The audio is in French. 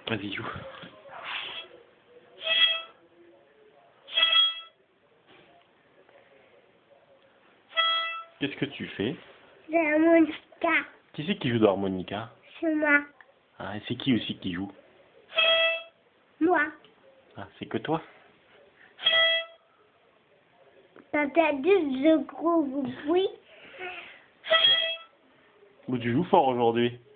Vas-y, joue. Qu'est-ce que tu fais? L'harmonica. Qui c'est qui joue de l'harmonica? C'est moi. Ah, et c'est qui aussi qui joue? Moi. Ah, c'est que toi? T'as entendu le gros bruit? Ou tu joues fort aujourd'hui?